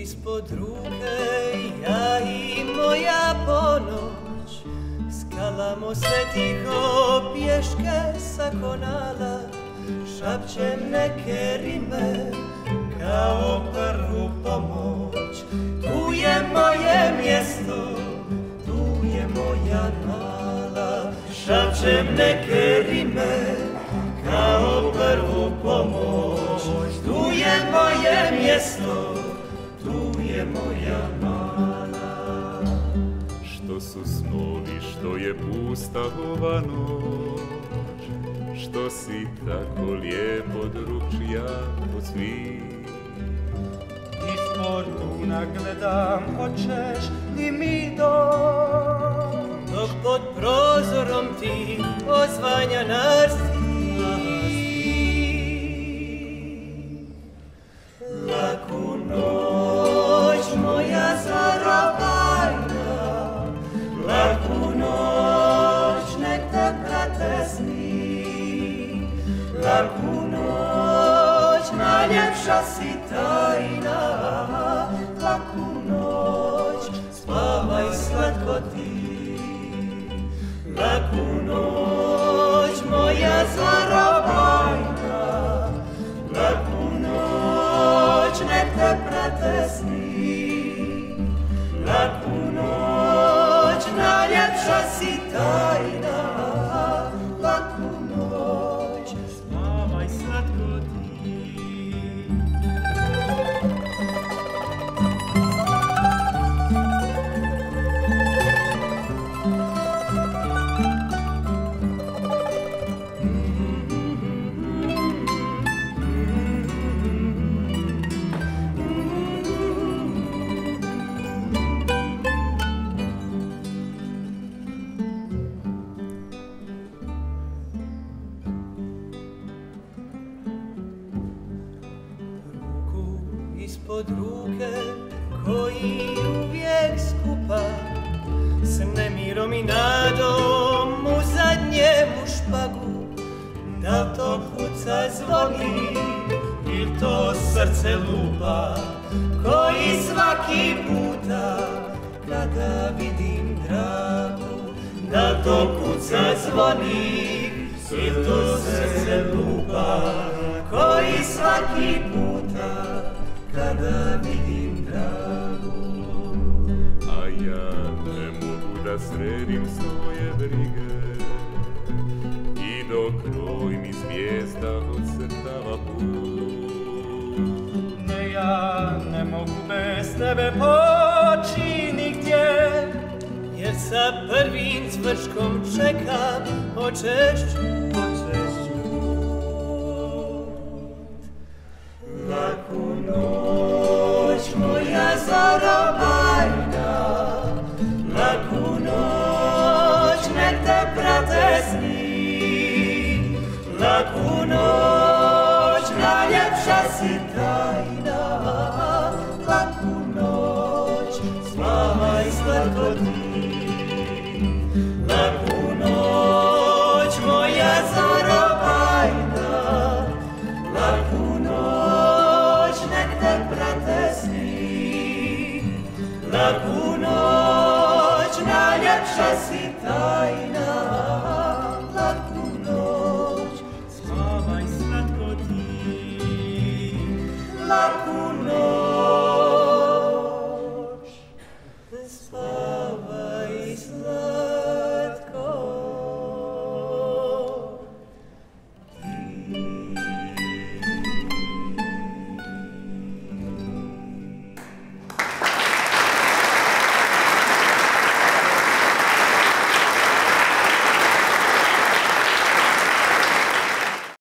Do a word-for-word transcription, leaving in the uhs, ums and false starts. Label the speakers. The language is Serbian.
Speaker 1: ispod ruke, ja i moja ponoć, skalamo se tiho pješke sa konala, šapćem neke rime kao prvu pomoć. Tu je moje mjesto, tu je moja nala, šapćem neke rime kao prvu pomoć. Tu je moje mjesto, tu je moja nala.
Speaker 2: Što su snovi, što je pusta ova noć, što si tako lijepo drugčija od svih.
Speaker 3: Ispod luna gledam, hoćeš li mi doć?
Speaker 1: Dok pod prozorom ti ozvanja narsi. Laku noć moja zarobajna, laku noć nek te prate sni. Laku noć najljepša si tajna, laku noć spavaj slatko ti. Laku noć moja zarobajna, laku noć nek te prate sni. Laku noć najljepša si tajna, laku noć spavaj slatko ti. Ispod ruke koji uvijek skupa s nemirom i nadom u zadnjemu špagu. Da li to kuca zvoni ili to srce lupa, koji svaki puta kada vidim dragu. Da li to kuca zvoni ili to srce lupa, koji svaki puta kada vidim dragu.
Speaker 2: A ja ne mogu da sredim svoje brige, i dok kroj mi zvijezda odcrtava put.
Speaker 3: Ne, ja ne mogu bez tebe poći nigdje,
Speaker 1: jer sa prvim cvrčkom čekam hoćeš čut. Laku noć moja zarobajna, laku noć nek te prate sni. Laku noć najljepša si tajna, laku noć spavaj slatko ti. Laku noć moja zarobajna, laku noć nek te prate sni. Laku noć najljepša si tajna, laku noć spavaj slatko ti. Laku